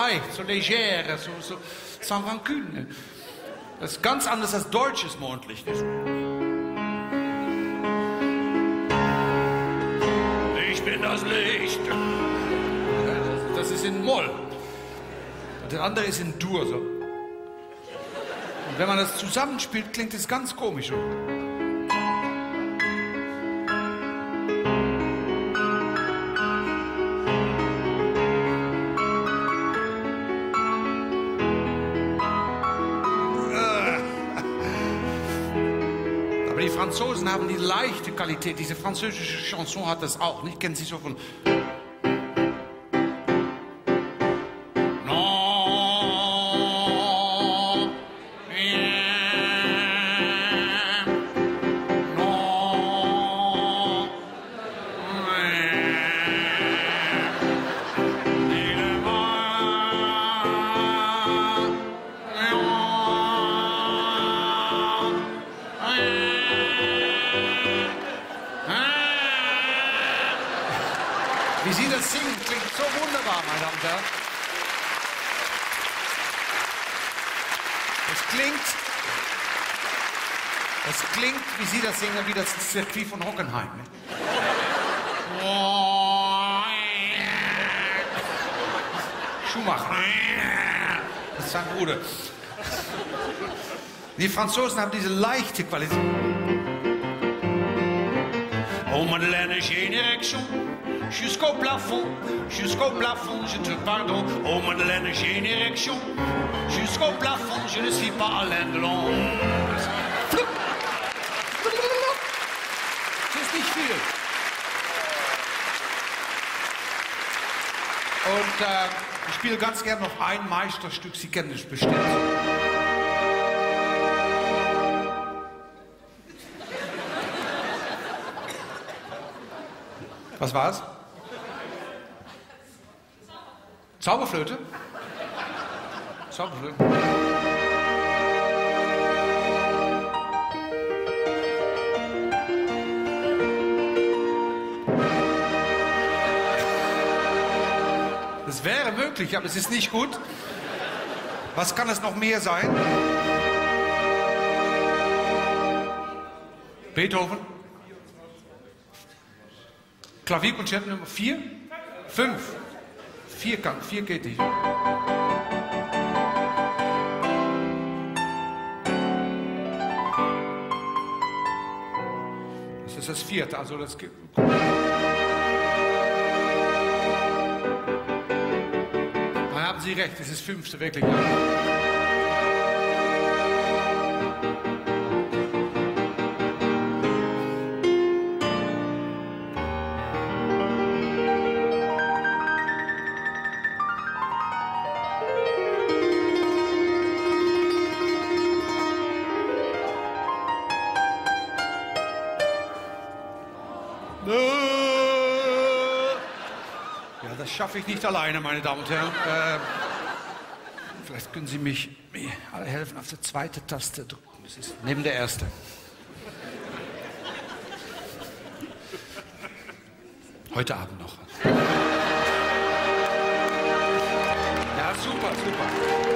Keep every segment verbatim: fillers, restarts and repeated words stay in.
leicht, so leger, so, so sans rancune. Das ist ganz anders als deutsches Mondlicht. Ich bin das Licht. Das ist in Moll. Und der andere ist in Dur. So. Und wenn man das zusammenspielt, klingt es ganz komisch. Aber die Franzosen haben die leichte Qualität. Diese französische Chanson hat das auch. Nicht? Kennen Sie so von... Wie Sie das singen, klingt so wunderbar, meine Damen und Herren. Es klingt, es klingt, wie Sie das singen, wie das Circuit von Hockenheim. Ne? Schumacher. Das ist sein Bruder. Die Franzosen haben diese leichte Qualität. Oh Madeleine, j'ai une érection jusqu'au plafond, jusqu'au plafond, je te pardonne. Oh Madeleine, j'ai une érection jusqu'au plafond, je ne suis pas Alain Delon. Das ist nicht viel. Und äh, ich spiele ganz gerne noch ein Meisterstück, Sie kennen es bestimmt. Was war's? Zauberflöte? Zauberflöte. Das wäre möglich, aber es ist nicht gut. Was kann es noch mehr sein? Beethoven? Klavierkonzert Nummer vier? Fünf. Vier kann, vier geht nicht. Das ist das vierte, also das geht. Da haben Sie recht, das ist das fünfte, wirklich. Ja, das schaffe ich nicht alleine, meine Damen und Herren. Äh, vielleicht können Sie mich mir alle helfen, auf die zweite Taste drücken. Das ist neben der erste. Heute Abend noch. Ja, super, super.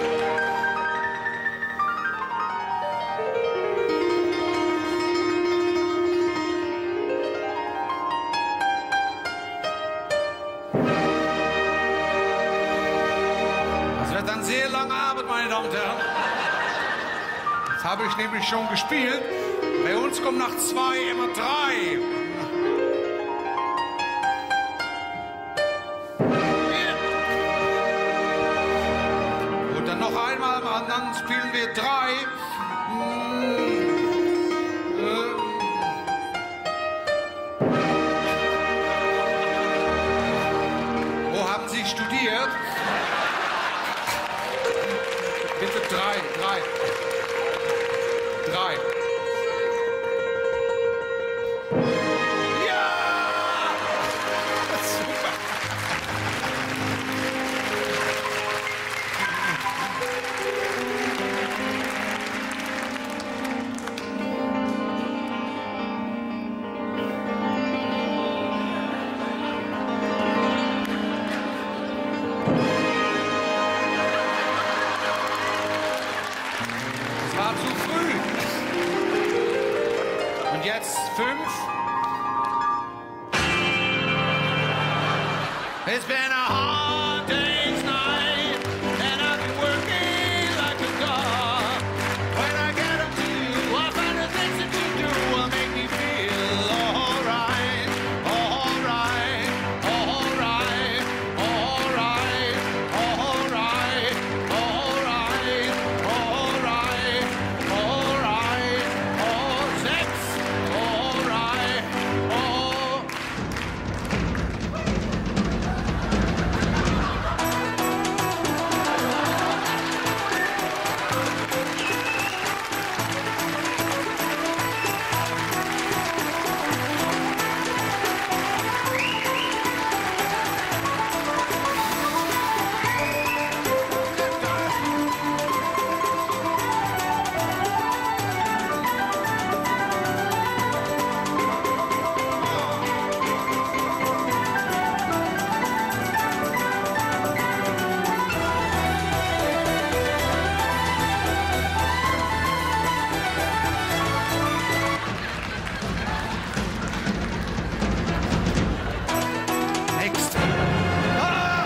Ein sehr langer Abend, meine Damen und Herren. Das habe ich nämlich schon gespielt. Bei uns kommen nach zwei immer drei. Und dann noch einmal, dann spielen wir drei. Wo haben Sie studiert? Bitte drei, drei. Drei. Ja! Super. war zu früh. Und jetzt fünf. It's been a hard day's night, and I've been working like a dog. When I get up to you, I find the things that you do will make me feel alright, alright, alright, alright, alright, alright, alright, alright, all six, alright, all. Next. Ah!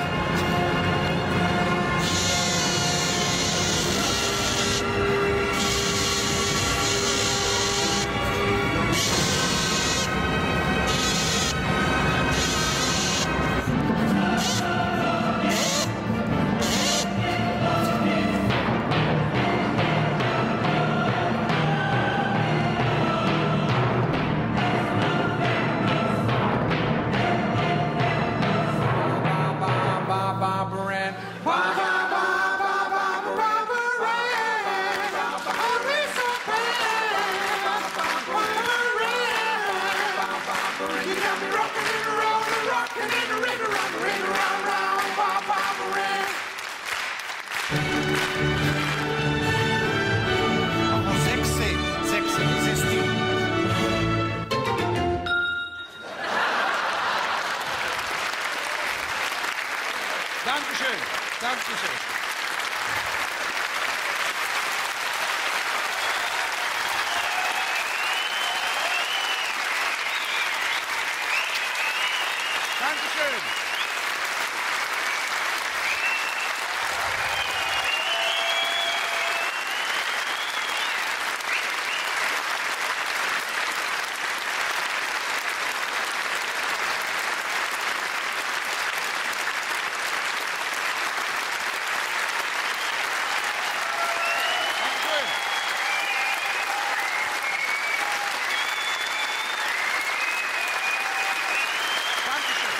Mach mal Sechse, Sechse, das ist die. Dankeschön, Dankeschön. Dankeschön. Dankeschön. Dankeschön.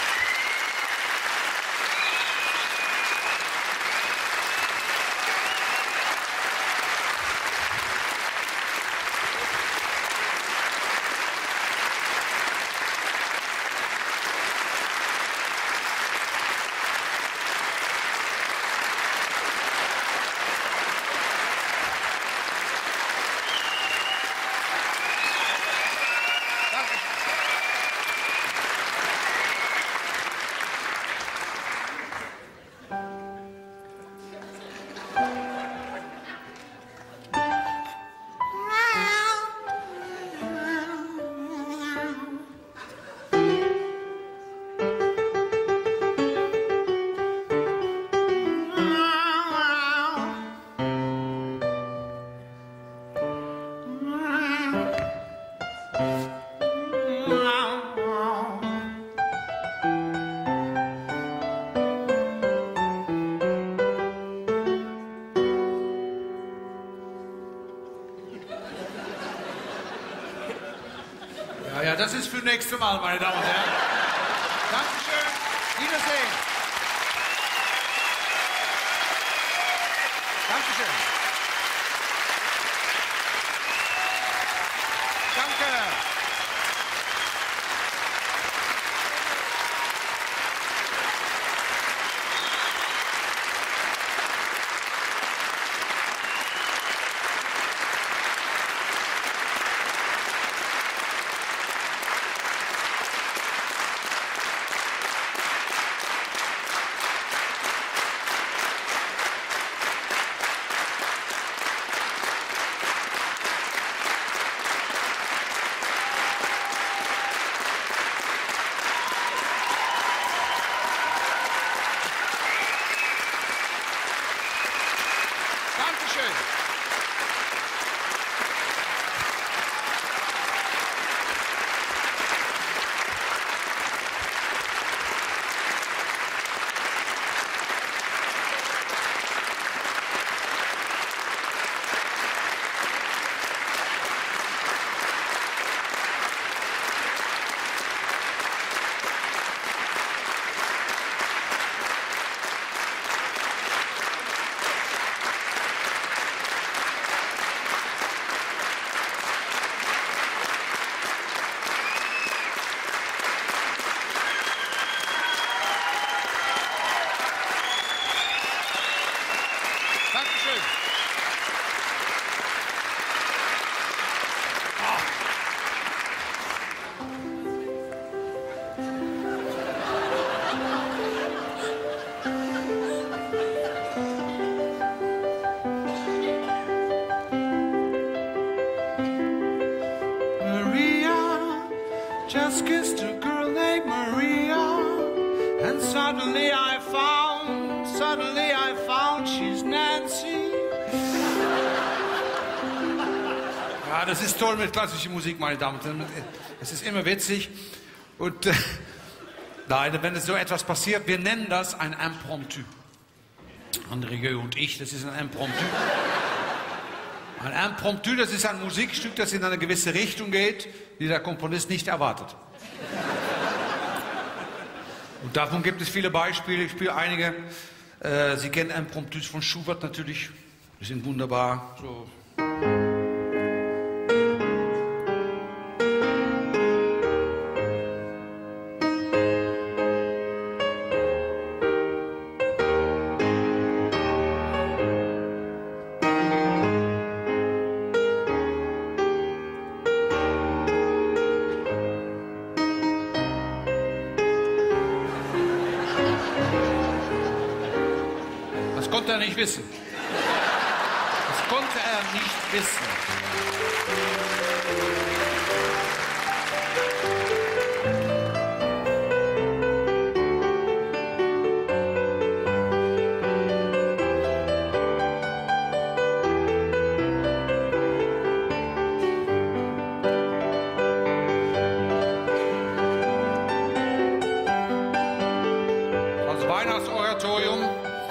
Ja, ja, das ist für nächstes Mal, meine Damen und Herren. Dankeschön. Wiedersehen. Dankeschön. Danke. just kissed a girl named Maria, and suddenly I found, suddenly I found she's Nancy. Ja, das ist toll mit klassischer Musik, meine Damen und Herren. Es ist immer witzig. Und äh, nein, wenn es so etwas passiert, wir nennen das ein Impromptu. André und ich, das ist ein Impromptu. Ein Impromptu, das ist ein Musikstück, das in eine gewisse Richtung geht, die der Komponist nicht erwartet. Und davon gibt es viele Beispiele. Ich spiele einige. Äh, Sie kennen Impromptus von Schubert natürlich. Die sind wunderbar. So. Das konnte er nicht wissen. Das konnte er nicht wissen. Das Weihnachtsoratorium.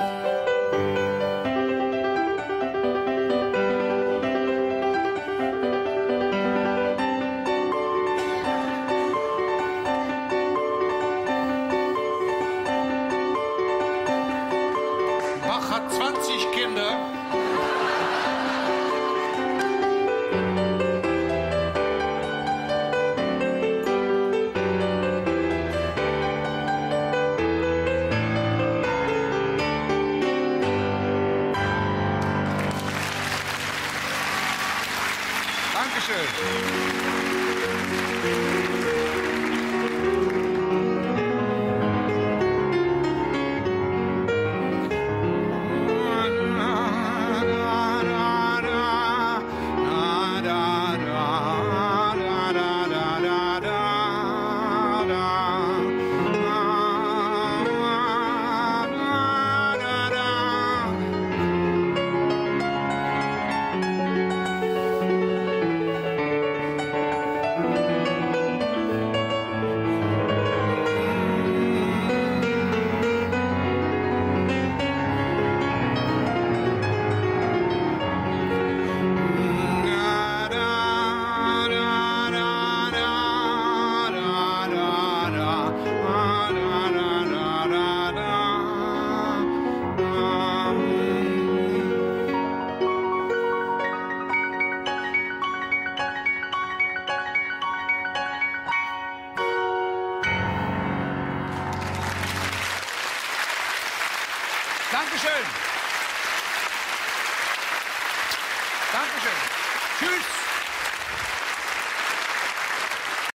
Bach hat zwanzig Kinder. Dankeschön. Dankeschön.